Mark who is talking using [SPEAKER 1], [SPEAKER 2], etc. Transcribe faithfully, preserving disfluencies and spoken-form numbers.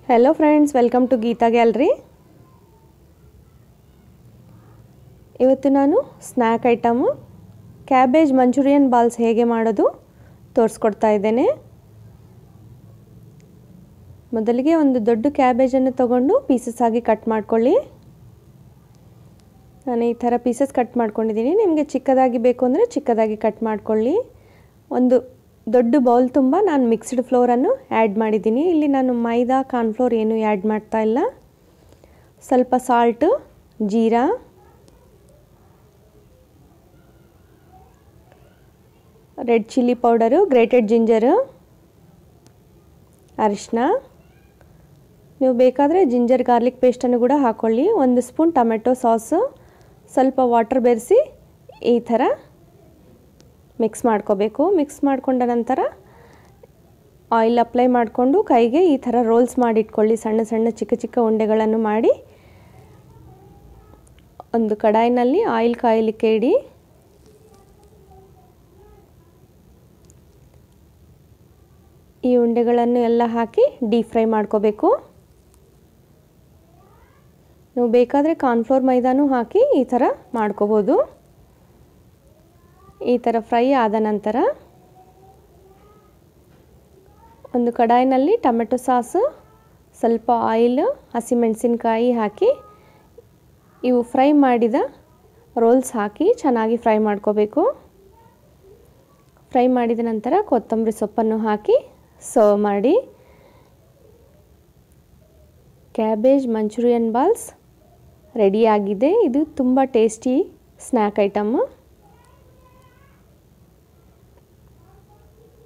[SPEAKER 1] Hello friends, welcome to Geetha Gallery. ಇವತ್ತು ನಾನು snack item cabbage Manchurian balls ಹೇಗೆ ಮಾಡೋದು ತೋರಿಸ್ಕೊಡ್ತಾ ಇದ್ದೇನೆ. ಮೊದಲಿಗೆ ಒಂದು ದೊಡ್ಡ ಕ್ಯಾಬೇಜ್ ಅನ್ನು ತಗೊಂಡು ಪೀಸಸ್ ಆಗಿ ಕಟ್ ಮಾಡ್ಕೊಳ್ಳಿ. ನಾನು ಈ ತರ ಪೀಸಸ್ ಕಟ್ ಮಾಡ್ಕೊಂಡಿದ್ದೀನಿ. ನಿಮಗೆ ಚಿಕ್ಕದಾಗಿ ಬೇಕು ಅಂದ್ರೆ ಚಿಕ್ಕದಾಗಿ ಕಟ್ ಮಾಡ್ಕೊಳ್ಳಿ. ಒಂದು ದೊಡ್ಡ ಬೌಲ್ ತುಂಬ ನಾನು ಮಿಕ್ಸ್ಡ್ ಫ್ಲೋರ್ ಅನ್ನು ಆ್ಯಡ್ ಮಾಡಿದ್ದೀನಿ. ಇಲ್ಲಿ ನಾನು ಮೈದಾ ಕಾರ್ನ್ಫ್ಲೋರ್ ಏನು ಆ್ಯಡ್ ಮಾಡ್ತಾ ಇಲ್ಲ. ಸ್ವಲ್ಪ ಸಾಲ್ಟ್, ಜೀರಾ, red chilli powder, grated ginger, ಅರಿಶಿನ. ನೀವು ಬೇಕಾದರೆ ಜಿಂಜರ್ ಗಾರ್ಲಿಕ್ ಪೇಸ್ಟನ್ನು ಕೂಡ ಹಾಕ್ಕೊಳ್ಳಿ. ಒಂದು ಸ್ಪೂನ್ ಟೊಮೆಟೊ ಸಾಸು, ಸ್ವಲ್ಪ ವಾಟರ್ ಬೆರೆಸಿ ಈ ಥರ ಮಿಕ್ಸ್ ಮಾಡ್ಕೋಬೇಕು. ಮಿಕ್ಸ್ ಮಾಡ್ಕೊಂಡ ನಂತರ ಆಯಿಲ್ ಅಪ್ಲೈ ಮಾಡಿಕೊಂಡು ಕೈಗೆ ಈ ಥರ ರೋಲ್ಸ್ ಮಾಡಿ ಇಟ್ಕೊಳ್ಳಿ. ಸಣ್ಣ ಸಣ್ಣ ಚಿಕ್ಕ ಚಿಕ್ಕ ಉಂಡೆಗಳನ್ನು ಮಾಡಿ ಒಂದು ಕಡಾಯಿನಲ್ಲಿ ಆಯಿಲ್ ಕಾಯಲಿಕ್ಕೆ ಇಡಿ. ಈ ಉಂಡೆಗಳನ್ನು ಎಲ್ಲ ಹಾಕಿ ಡೀಪ್ ಫ್ರೈ ಮಾಡ್ಕೋಬೇಕು. ನೀವು ಬೇಕಾದರೆ ಕಾರ್ನ್ಫ್ಲೋರ್ ಮೈದಾನೂ ಹಾಕಿ ಈ ಥರ ಮಾಡ್ಕೋಬೋದು. ಈ ಥರ ಫ್ರೈ ಆದ ನಂತರ ಒಂದು ಕಡಾಯಿನಲ್ಲಿ ಟೊಮೆಟೊ ಸಾಸು, ಸ್ವಲ್ಪ ಆಯಿಲ್, ಹಸಿಮೆಣಸಿನಕಾಯಿ ಹಾಕಿ ಇವು ಫ್ರೈ ಮಾಡಿದ ರೋಲ್ಸ್ ಹಾಕಿ ಚೆನ್ನಾಗಿ ಫ್ರೈ ಮಾಡ್ಕೋಬೇಕು. ಫ್ರೈ ಮಾಡಿದ ನಂತರ ಕೊತ್ತಂಬರಿ ಸೊಪ್ಪನ್ನು ಹಾಕಿ ಸರ್ವ್ ಮಾಡಿ. ಕ್ಯಾಬೇಜ್ ಮಂಚೂರಿಯನ್ ಬಾಲ್ಸ್ ರೆಡಿಯಾಗಿದೆ. ಇದು ತುಂಬ ಟೇಸ್ಟಿ ಸ್ನ್ಯಾಕ್ ಐಟಮ್.